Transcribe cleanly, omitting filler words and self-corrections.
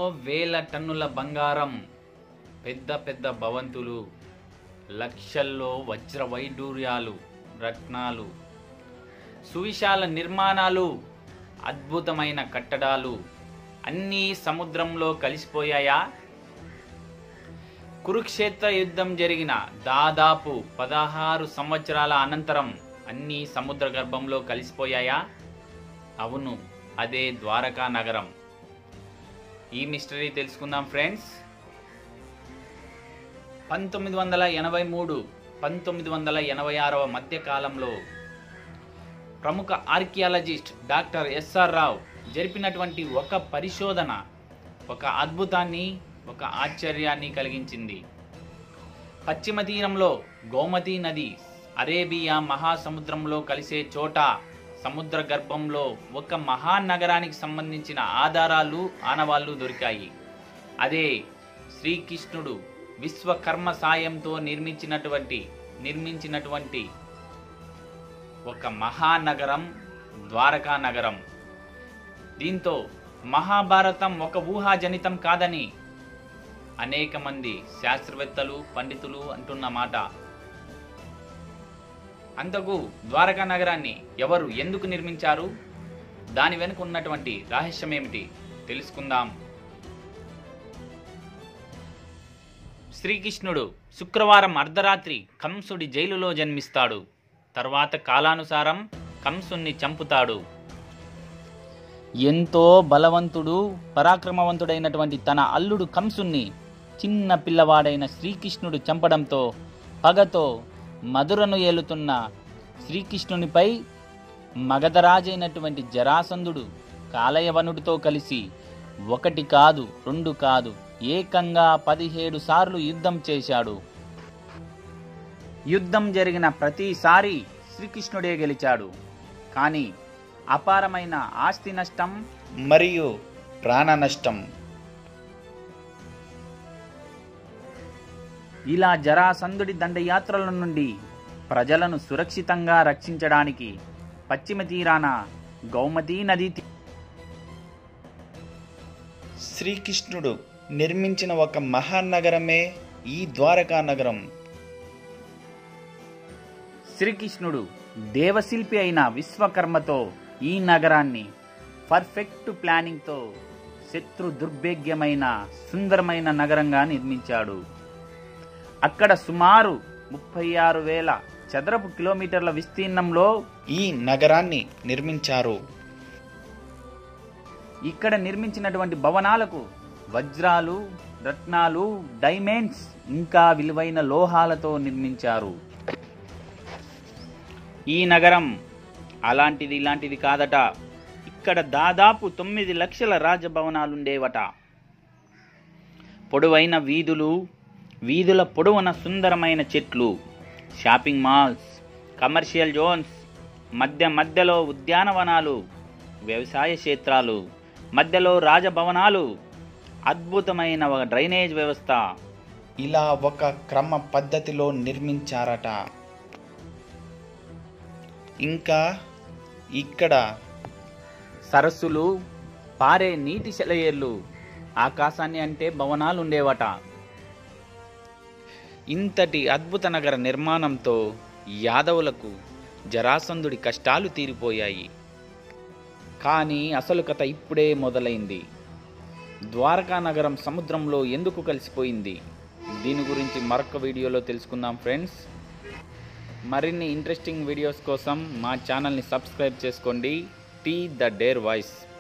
వేల టన్నుల బంగారం, పెద్ద పెద్ద భవంతులు, లక్షల్లో వజ్ర వైడూర్యాలు, రత్నాలు, సువిశాల నిర్మాణాలు, అద్భుతమైన కట్టడాలు అన్నీ సముద్రంలో కలిసిపోయాయా? కురుక్షేత్ర యుద్ధం జరిగిన దాదాపు 16 సంవత్సరాల అనంతరం అన్నీ సముద్ర గర్భంలో కలిసిపోయాయా? అవును, అదే ద్వారకా నగరం. ఈ మిస్టరీ తెలుసుకుందాం ఫ్రెండ్స్. 1983-1986 మధ్య కాలంలో ప్రముఖ ఆర్కియాలజిస్ట్ డాక్టర్ ఎస్ఆర్ రావు జరిపినటువంటి ఒక పరిశోధన ఒక అద్భుతాన్ని, ఒక ఆశ్చర్యాన్ని కలిగించింది. పశ్చిమ తీరంలో గోమతి నది అరేబియా మహాసముద్రంలో కలిసే చోట సముద్ర గర్భంలో ఒక మహానగరానికి సంబంధించిన ఆధారాలు, ఆనవాళ్లు దొరికాయి. అదే శ్రీకృష్ణుడు విశ్వకర్మ సాయంతో నిర్మించినటువంటి ఒక మహానగరం ద్వారకా నగరం. దీంతో మహాభారతం ఒక ఊహాజనితం కాదని అనేక మంది శాస్త్రవేత్తలు, పండితులు అంటున్న మాట. అంతకు ద్వారకా నగరాన్ని ఎవరు, ఎందుకు నిర్మించారు? దాని వెనుక ఉన్నటువంటి రహస్యం ఏమిటి తెలుసుకుందాం. శ్రీకృష్ణుడు శుక్రవారం అర్ధరాత్రి కంసుడి జైలులో జన్మిస్తాడు. తర్వాత కాలానుసారం కంసుణ్ణి చంపుతాడు. ఎంతో బలవంతుడు, పరాక్రమవంతుడైనటువంటి తన అల్లుడు కంసుణ్ణి చిన్న పిల్లవాడైన శ్రీకృష్ణుడు చంపడంతో పగతో మధురను ఏలుతున్న శ్రీకృష్ణునిపై మగధరాజైనటువంటి జరాసంధుడు కాలయవనుడితో కలిసి 1 కాదు 2 కాదు ఏకంగా 17 సార్లు యుద్ధం చేశాడు. యుద్ధం జరిగిన ప్రతిసారి శ్రీకృష్ణుడే గెలిచాడు. కానీ అపారమైన ఆస్తి నష్టం మరియు ప్రాణ నష్టం. ఇలా జరాసంధుడి దండయాత్రల నుండి ప్రజలను సురక్షితంగా రక్షించడానికి పశ్చిమ తీరాన గౌమతీ నది శ్రీకృష్ణుడు నిర్మించిన ఒక మహానగరమే ఈ ద్వారకా నగరం. శ్రీకృష్ణుడు దేవశిల్పి అయిన విశ్వకర్మతో ఈ నగరాన్ని పర్ఫెక్ట్ ప్లానింగ్తో శత్రు దుర్భేగ్యమైన సుందరమైన నగరంగా నిర్మించాడు. అక్కడ సుమారు 36,000 చదరపు కిలోమీటర్ల విస్తీర్ణంలో ఈ నగరాన్ని నిర్మించారు. ఇక్కడ నిర్మించినటువంటి భవనాలకు వజ్రాలు, రత్నాలు, డైమండ్స్ ఇంకా విలువైన లోహాలతో నిర్మించారు. ఈ నగరం అలాంటిది ఇలాంటిది కాదట. ఇక్కడ దాదాపు 9 లక్షల రాజభవనాలుండేవట. పొడవైన వీధుల పొడవున సుందరమైన చెట్లు, షాపింగ్ మాల్స్, కమర్షియల్ జోన్స్, మధ్యలో ఉద్యానవనాలు, వ్యవసాయ క్షేత్రాలు, మధ్యలో రాజభవనాలు, అద్భుతమైన ఒక డ్రైనేజ్ వ్యవస్థ. ఇలా ఒక క్రమ పద్ధతిలో నిర్మించారట. ఇంకా ఇక్కడ సరస్సులు, పారే నీటి సెలయేర్లు, ఆకాశాన్ని అంటే భవనాలు ఉండేవట. ఇంతటి అద్భుత నగర నిర్మాణంతో యాదవులకు జరాసంధుడి కష్టాలు తీరిపోయాయి. కానీ అసలు కథ ఇప్పుడే మొదలైంది. ద్వారకా నగరం సముద్రంలో ఎందుకు కలిసిపోయింది? దీని గురించి మరొక వీడియోలో తెలుసుకుందాం ఫ్రెండ్స్. మరిన్ని ఇంట్రెస్టింగ్ వీడియోస్ కోసం మా ఛానల్ని సబ్స్క్రైబ్ చేసుకోండి. T the dare voice.